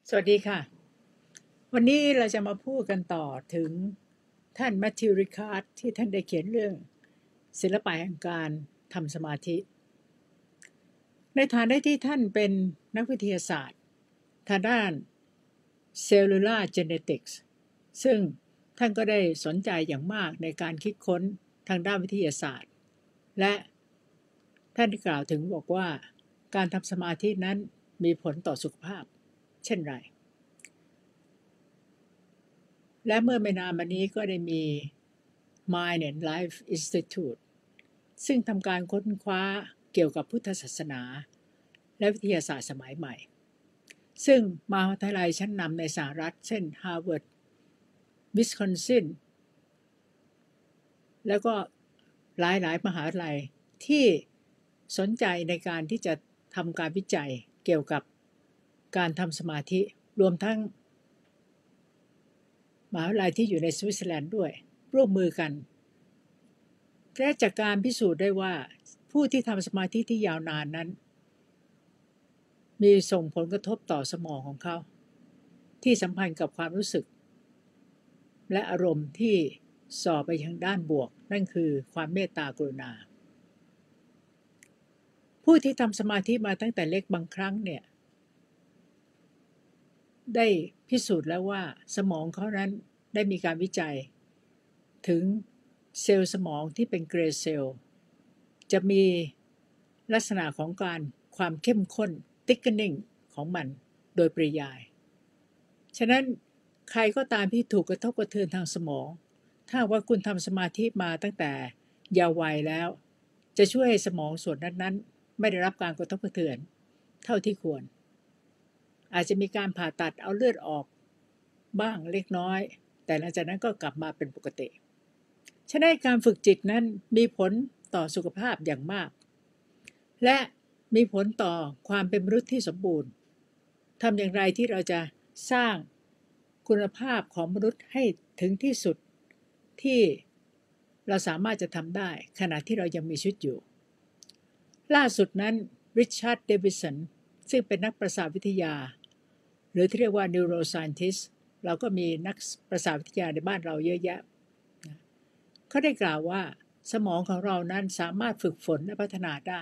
สวัสดีค่ะวันนี้เราจะมาพูดกันต่อถึงท่านแมทธิวริคาร์ดที่ท่านได้เขียนเรื่องศิลปะแห่งการทำสมาธิในฐานะที่ท่านเป็นนักวิทยาศาสตร์ทางด้าน Cellular Genetics ซึ่งท่านก็ได้สนใจอย่างมากในการคิดค้นทางด้านวิทยาศาสตร์และท่านได้กล่าวถึงบอกว่าการทำสมาธินั้นมีผลต่อสุขภาพเช่นไรและเมื่อไม่นานมานี้ก็ได้มี Mind and Life Institute ซึ่งทำการค้นคว้าเกี่ยวกับพุทธศาสนาและวิทยาศาสตร์สมัยใหม่ซึ่งมหาวิทยาลัยชั้นนำในสหรัฐเช่น Harvard Wisconsin แล้วก็หลายๆมหาวิทยาลัยที่สนใจในการที่จะทำการวิจัยเกี่ยวกับการทำสมาธิรวมทั้งมหาวิทยาลัยที่อยู่ในสวิตเซอร์แลนด์ด้วยร่วมมือกันและจากการพิสูจน์ได้ว่าผู้ที่ทำสมาธิที่ยาวนานนั้นมีส่งผลกระทบต่อสมองของเขาที่สัมพันธ์กับความรู้สึกและอารมณ์ที่ส่อไปทางด้านบวกนั่นคือความเมตตากรุณาผู้ที่ทำสมาธิมาตั้งแต่เล็กบางครั้งเนี่ยได้พิสูจน์แล้วว่าสมองเขานั้นได้มีการวิจัยถึงเซลล์สมองที่เป็นเกรย์เซลล์จะมีลักษณะของความเข้มข้น thickening ของมันโดยปริยายฉะนั้นใครก็ตามที่ถูกกระทบกระเทือนทางสมองถ้าว่าคุณทำสมาธิมาตั้งแต่เยาว์วัยแล้วจะช่วยให้สมองส่วนนั้นๆไม่ได้รับการกระทบกระเทือนเท่าที่ควรอาจจะมีการผ่าตัดเอาเลือดออกบ้างเล็กน้อยแต่หลังจากนั้นก็กลับมาเป็นปกติฉะนั้นการฝึกจิตนั้นมีผลต่อสุขภาพอย่างมากและมีผลต่อความเป็นมนุษย์ที่สมบูรณ์ทำอย่างไรที่เราจะสร้างคุณภาพของมนุษย์ให้ถึงที่สุดที่เราสามารถจะทำได้ขณะที่เรายังมีชีวิตอยู่ล่าสุดนั้นริชาร์ดเดวิสันซึ่งเป็นนักประสาทวิทยาหรือที่เรียกว่า neuroscientist เราก็มีนักประสาทวิทยาในบ้านเราเยอะแยะเขาได้กล่าวว่าสมองของเรานั้นสามารถฝึกฝนและพัฒนาได้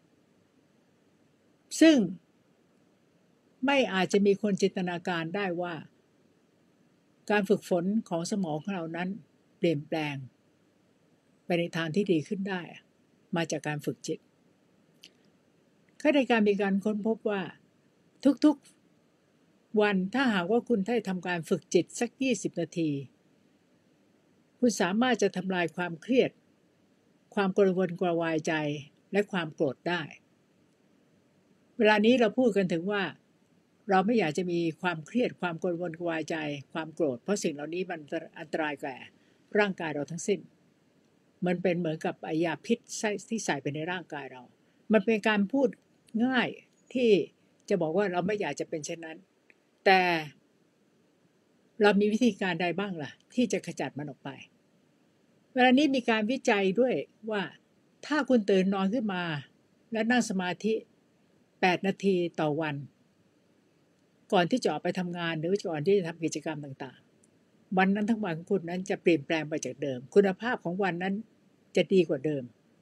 ซึ่งไม่อาจจะมีคนจินตนาการได้ว่าการฝึกฝนของสมองของเรานั้นเปลี่ยนแปลงไปในทางที่ดีขึ้นได้มาจากการฝึกจิตก็ได้มีการค้นพบว่าทุกๆวันถ้าหากว่าคุณได้ทำการฝึกจิตสัก20นาทีคุณสามารถจะทำลายความเครียดความกระวนกระวายใจและความโกรธได้เวลานี้เราพูดกันถึงว่าเราไม่อยากจะมีความเครียดความกระวนกระวายใจความโกรธเพราะสิ่งเหล่านี้มันอันตรายแก่ร่างกายเราทั้งสิ้นมันเป็นเหมือนกับยาพิษที่ใส่ไปในร่างกายเรามันเป็นการพูดง่ายที่จะบอกว่าเราไม่อยากจะเป็นเช่นนั้นแต่เรามีวิธีการใดบ้างล่ะที่จะขจัดมันออกไปเวลานี้มีการวิจัยด้วยว่าถ้าคุณตื่นนอนขึ้นมาและนั่งสมาธิ8นาทีต่อวันก่อนที่จะออกไปทำงานหรือก่อนที่จะทำกิจกรรมต่างๆวันนั้นทั้งวันของคุณนั้นจะเปลี่ยนแปลงไปจากเดิมคุณภาพของวันนั้นจะดีกว่าเดิม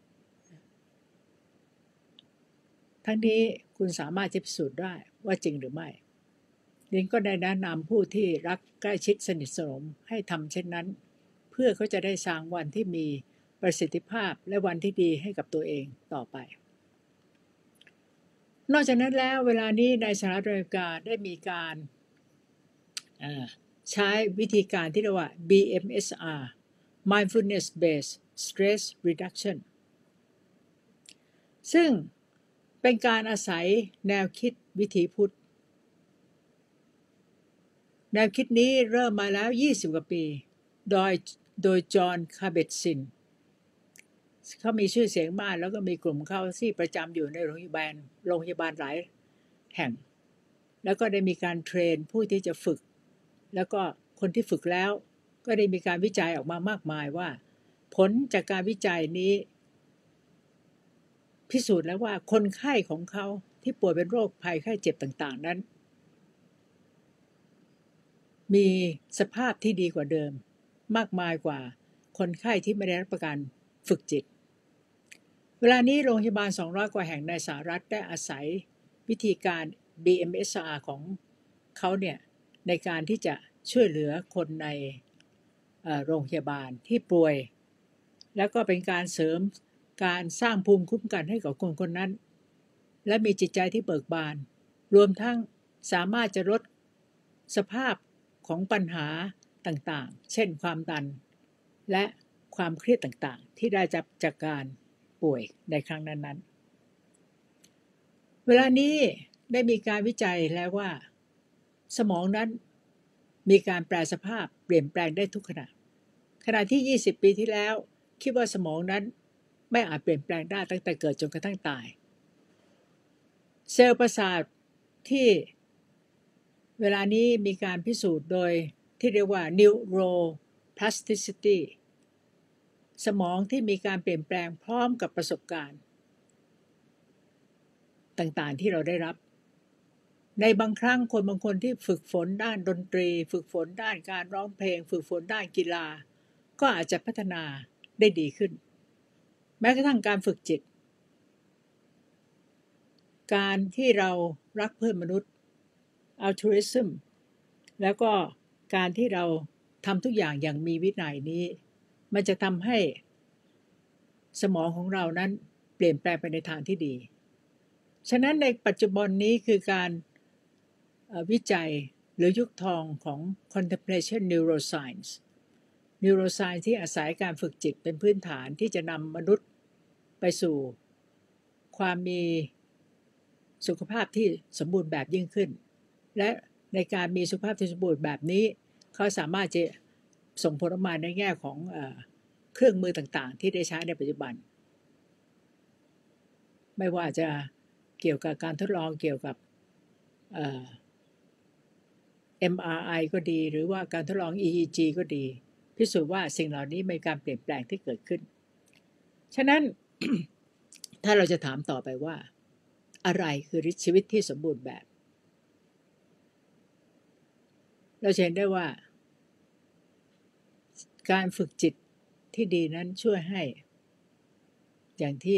ทั้งนี้คุณสามารถจะพิสูจน์ได้ว่าจริงหรือไม่ดิฉันก็ได้แนะนำผู้ที่รักใกล้ชิดสนิทสนมให้ทำเช่นนั้นเพื่อเขาจะได้สร้างวันที่มีประสิทธิภาพและวันที่ดีให้กับตัวเองต่อไปนอกจากนั้นแล้วเวลานี้ในสหรัฐอเมริกาได้มีการใช้วิธีการที่เรียกว่า BMSR Mindfulness Based Stress Reduction ซึ่งเป็นการอาศัยแนวคิดวิถีพุทธแนวคิดนี้เริ่มมาแล้ว20กว่าปีโดยจอห์นคาเบตซินเขามีชื่อเสียงมากแล้วก็มีกลุ่มเขาที่ประจำอยู่ในโรงพยาบาลหลายแห่งแล้วก็ได้มีการเทรนผู้ที่จะฝึกแล้วก็คนที่ฝึกแล้วก็ได้มีการวิจัยออกมามากมายว่าผลจากการวิจัยนี้พิสูจน์แล้วว่าคนไข้ของเขาที่ป่วยเป็นโรคภัยไข้เจ็บต่างๆนั้นมีสภาพที่ดีกว่าเดิมมากมายกว่าคนไข้ที่ไม่ได้รับประการฝึกจิตเวลานี้โรงพยาบาล200 กว่าแห่งในสหรัฐได้อาศัยวิธีการ BMSR ของเขาเนี่ยในการที่จะช่วยเหลือคนในโรงพยาบาลที่ป่วยแล้วก็เป็นการเสริมการสร้างภูมิคุ้มกันให้กับคนคนนั้นและมีจิตใจที่เบิกบานรวมทั้งสามารถจะลดสภาพของปัญหาต่างๆเช่นความดันและความเครียดต่างๆที่ได้จากการป่วยในครั้งนั้นๆเวลานี้ได้มีการวิจัยแล้วว่าสมองนั้นมีการแปลสภาพเปลี่ยนแปลงได้ทุกขณะที่20 ปีที่แล้วคิดว่าสมองนั้นไม่อาจเปลี่ยนแปลงได้ตั้งแต่เกิดจนกระทั่งตายเซลล์ประสาทที่เวลานี้มีการพิสูจน์โดยที่เรียกว่า neuroplasticity สมองที่มีการเปลี่ยนแปลงพร้อมกับประสบการณ์ต่างๆที่เราได้รับในบางครั้งคนบางคนที่ฝึกฝนด้านดนตรีฝึกฝนด้านการร้องเพลงฝึกฝนด้านกีฬาก็อาจจะพัฒนาได้ดีขึ้นแม้กระทั่งการฝึกจิตการที่เรารักเพื่อนมนุษย์ altruism แล้วก็การที่เราทำทุกอย่างอย่างมีวินัยนี้มันจะทำให้สมองของเรานั้นเปลี่ยนแปลงไปในทางที่ดีฉะนั้นในปัจจุบันนี้คือการวิจัยหรือยุคทองของ contemplation neuroscience ที่อาศัยการฝึกจิตเป็นพื้นฐานที่จะนำมนุษย์ไปสู่ความมีสุขภาพที่สมบูรณ์แบบยิ่งขึ้นและในการมีสุขภาพที่สมบูรณ์แบบนี้เขาสามารถจะส่งผลออกมาในแง่ของเครื่องมือต่างๆที่ได้ใช้ในปัจจุบันไม่ว่าจะเกี่ยวกับการทดลองเกี่ยวกับMRI ก็ดีหรือว่าการทดลอง EEG ก็ดีพิสูจน์ว่าสิ่งเหล่านี้มีการเปลี่ยนแปลงที่เกิดขึ้นฉะนั้น ถ้าเราจะถามต่อไปว่าอะไรคือชีวิตที่สมบูรณ์แบบเราเห็นได้ว่าการฝึกจิตที่ดีนั้นช่วยให้อย่างที่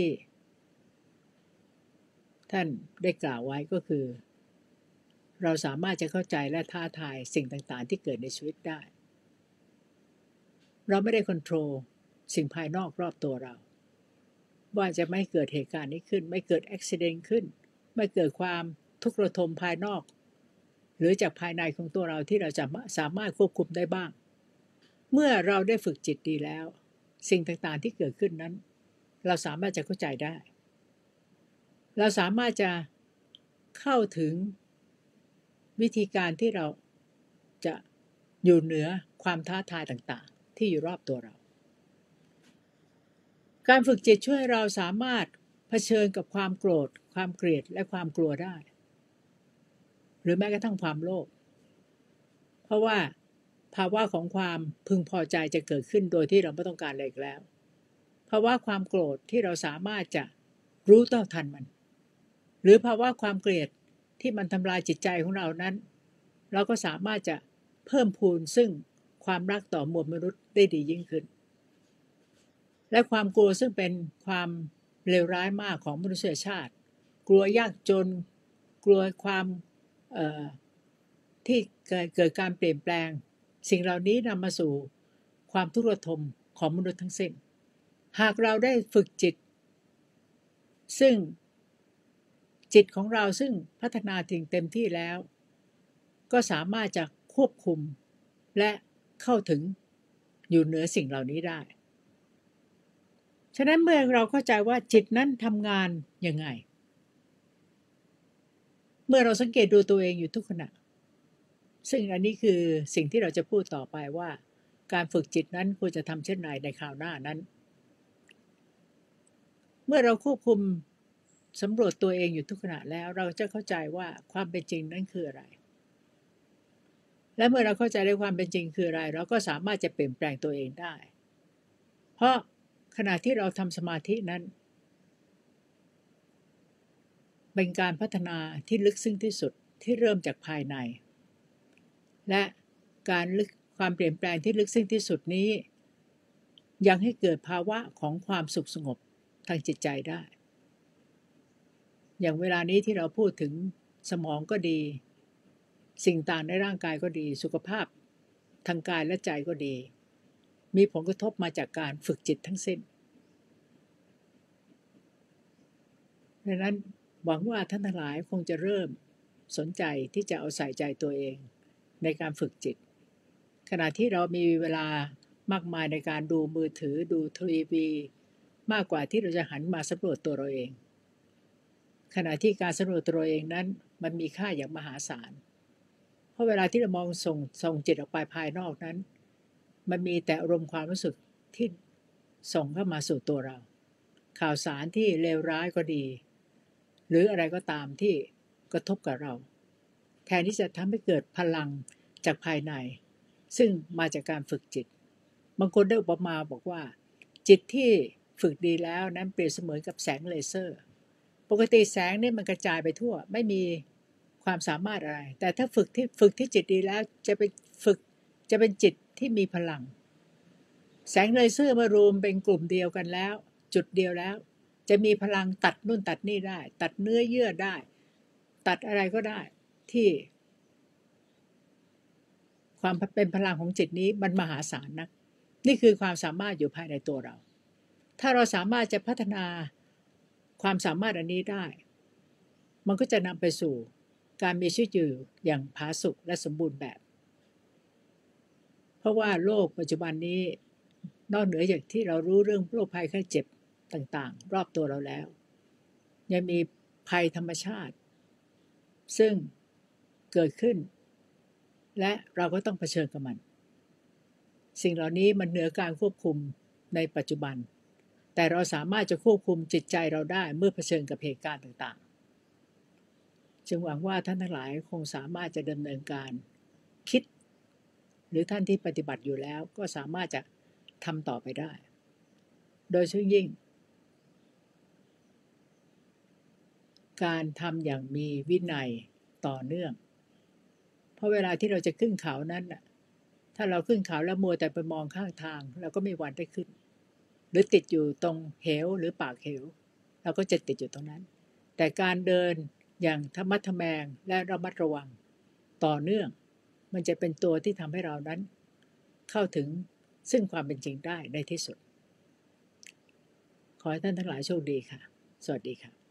ท่านได้กล่าวไว้ก็คือเราสามารถจะเข้าใจและท้าทายสิ่งต่างๆที่เกิดในชีวิตได้เราไม่ได้ควบคุมสิ่งภายนอกรอบตัวเราว่าจะไม่เกิดเหตุการณ์นี้ขึ้นไม่เกิดอุบัติเหตุขึ้นไม่เกิดความทุกข์ระทมภายนอกหรือจากภายในของตัวเราที่เราจะสามารถควบคุมได้บ้างเมื่อเราได้ฝึกจิตดีแล้วสิ่งต่างๆที่เกิดขึ้นนั้นเราสามารถจะเข้าใจได้เราสามารถจะเข้าถึงวิธีการที่เราจะอยู่เหนือความท้าทายต่างๆที่อยู่รอบตัวเราการฝึกจิตช่วยเราสามารถเผชิญกับความโกรธความเกลียดและความกลัวได้หรือแม้กระทั่งความโลภเพราะว่าภาวะของความพึงพอใจจะเกิดขึ้นโดยที่เราไม่ต้องการอะไรอีกแล้วภาวะความโกรธที่เราสามารถจะรู้เท่าทันมันหรือภาวะความเกลียดที่มันทำลายจิตใจของเรานั้นเราก็สามารถจะเพิ่มพูนซึ่งความรักต่อมวลมนุษย์ได้ดียิ่งขึ้นและความกลัวซึ่งเป็นความเลวร้ายมากของมนุษยชาติกลัวยากจนกลัวความที่เกิดการเปลี่ยนแปลงสิ่งเหล่านี้นำมาสู่ความทุกข์ระทมของมนุษย์ทั้งสิ้นหากเราได้ฝึกจิตซึ่งจิตของเราซึ่งพัฒนาถึงเต็มที่แล้วก็สามารถจะควบคุมและเข้าถึงอยู่เหนือสิ่งเหล่านี้ได้ฉะนั้นเมื่อเราเข้าใจว่าจิตนั้นทำงานยังไงเมื่อเราสังเกตดูตัวเองอยู่ทุกขณะซึ่งอันนี้คือสิ่งที่เราจะพูดต่อไปว่าการฝึกจิตนั้นควรจะทำเช่นไรในคราวหน้านั้นเมื่อเราควบคุมสำรวจตัวเองอยู่ทุกขณะแล้วเราจะเข้าใจว่าความเป็นจริงนั้นคืออะไรและเมื่อเราเข้าใจได้ความเป็นจริงคืออะไรเราก็สามารถจะเปลี่ยนแปลงตัวเองได้เพราะขณะที่เราทำสมาธินั้นเป็นการพัฒนาที่ลึกซึ้งที่สุดที่เริ่มจากภายในและความเปลี่ยนแปลงที่ลึกซึ้งที่สุดนี้ยังให้เกิดภาวะของความสุขสงบทางจิตใจได้อย่างเวลานี้ที่เราพูดถึงสมองก็ดีสิ่งต่างในร่างกายก็ดีสุขภาพทางกายและใจก็ดีมีผลกระทบมาจากการฝึกจิตทั้งสิ้นดังนั้นหวังว่าท่านทั้งหลายคงจะเริ่มสนใจที่จะเอาใส่ใจตัวเองในการฝึกจิตขณะที่เรามีเวลามากมายในการดูมือถือดูทีวีมากกว่าที่เราจะหันมาสำรวจตัวเราเองขณะที่การสำรวจตัวเราเองนั้นมันมีค่าอย่างมหาศาลเพราะเวลาที่เรามองส่งจิตออกไปภายนอกนั้นมันมีแต่อารมณ์ความรู้สึกที่ส่งเข้ามาสู่ตัวเราข่าวสารที่เลวร้ายก็ดีหรืออะไรก็ตามที่กระทบกับเราแทนที่จะทำให้เกิดพลังจากภายในซึ่งมาจากการฝึกจิตบางคนได้อุปมาบอกว่าจิตที่ฝึกดีแล้วนั้นเปรียบเสมือนกับแสงเลเซอร์ปกติแสงนี่มันกระจายไปทั่วไม่มีความสามารถอะไรแต่ถ้าฝึกที่จิตดีแล้วจะเป็นจิตที่มีพลังแสงเลเซอร์มารวมเป็นกลุ่มเดียวกันแล้วจุดเดียวแล้วจะมีพลังตัดนู่นตัดนี่ได้ตัดเนื้อเยื่อได้ตัดอะไรก็ได้ที่ความเป็นพลังของจิตนี้มันมหาศาลนักนี่คือความสามารถอยู่ภายในตัวเราถ้าเราสามารถจะพัฒนาความสามารถอันนี้ได้มันก็จะนำไปสู่การมีชีวิตอยู่อย่างผาสุกและสมบูรณ์แบบเพราะว่าโลกปัจจุบันนี้นอกเหนือจากที่เรารู้เรื่องโรคภัยไข้เจ็บต่างๆรอบตัวเราแล้วยังมีภัยธรรมชาติซึ่งเกิดขึ้นและเราก็ต้องเผชิญกับมันสิ่งเหล่านี้มันเหนือการควบคุมในปัจจุบันแต่เราสามารถจะควบคุมจิตใจเราได้เมื่อเผชิญกับเหตุการณ์ต่างๆจึงหวังว่าท่านทั้งหลายคงสามารถจะดำเนินการคิดหรือท่านที่ปฏิบัติอยู่แล้วก็สามารถจะทำต่อไปได้โดยเฉพาะยิ่งการทำอย่างมีวินัยต่อเนื่องเพราะเวลาที่เราจะขึ้นเขานั้นถ้าเราขึ้นเขาแล้วมัวแต่ไปมองข้างทางเราก็ไม่มีวันได้ขึ้นหรือติดอยู่ตรงเหวหรือปากเหวเราก็จะติดอยู่ตรงนั้นแต่การเดินอย่างธรรมะทแมงและระมัดระวังต่อเนื่องมันจะเป็นตัวที่ทำให้เรานั้นเข้าถึงซึ่งความเป็นจริงได้ในที่สุดขอให้ท่านทั้งหลายโชคดีค่ะสวัสดีค่ะ